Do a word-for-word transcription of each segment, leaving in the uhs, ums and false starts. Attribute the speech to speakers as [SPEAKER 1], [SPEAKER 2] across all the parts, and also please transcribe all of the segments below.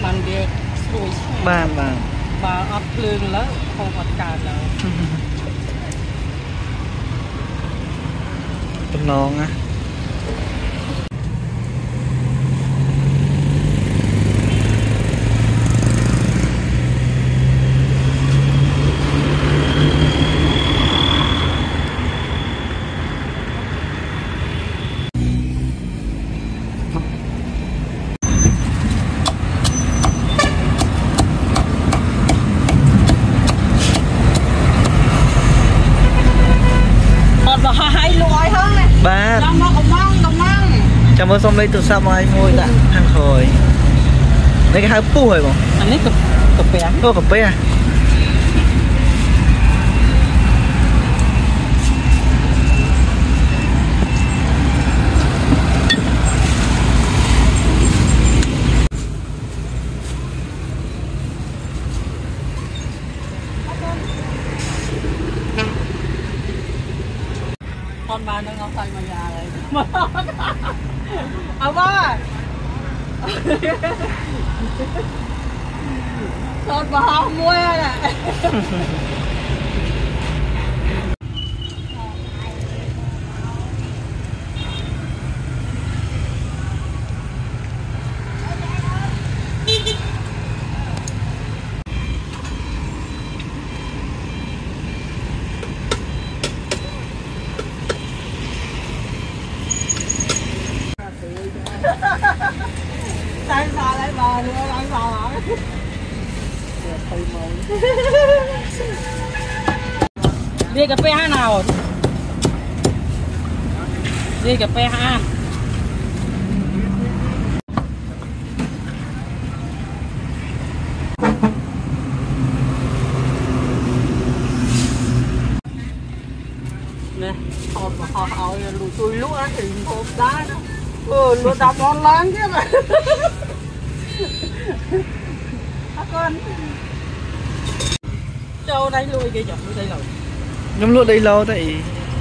[SPEAKER 1] มันเดียวสวยบ้านบ้านบ้านอัดเพลิงแล้วคงอัดการแล้วเป็นน้องนะบ้านจำว่าส้มเลยตัวซาไม้งวยตะทางคอยนี่ก็หาปูเหรอบ่อันนี้กับกับเปียก็กับเปียตอนบ้านต้องเอาใส่มายาเลยเอาว่าตอนบ้านมวยแหละđánh sao lấy bò nữa đánh bò hả đi cà phê hai nào đi cà phê hai nè họ họ họ lùi chui lúa á thì hộp đá đó ừ lúa đá ngon lắm chứ mà con châu đây lui kia chọc lui đây lâu nhóm lúa đây lâu tại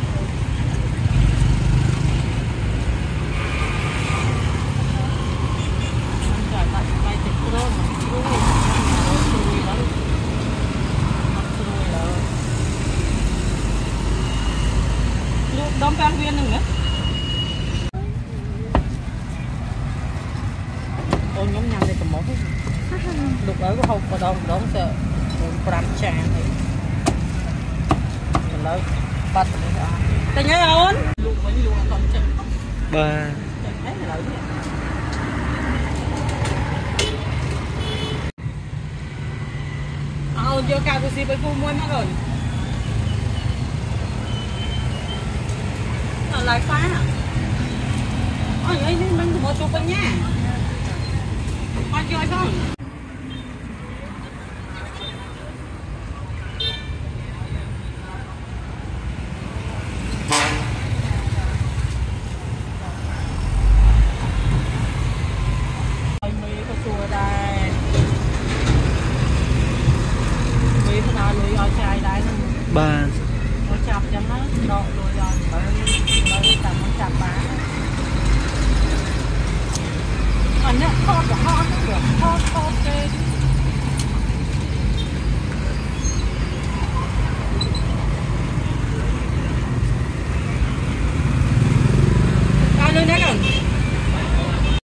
[SPEAKER 1] đóng can viên nữa ôi nhóm nhau đây cầm mỏ hết lục ở có không có đâu đóng sợ làm trà này lớn bắt tay nhớ ổn lục mấy lục còn chân ba ờ vô cao của si với cô mua nó rồi lại phá ôi ấy mình một chụp nha qua chơi không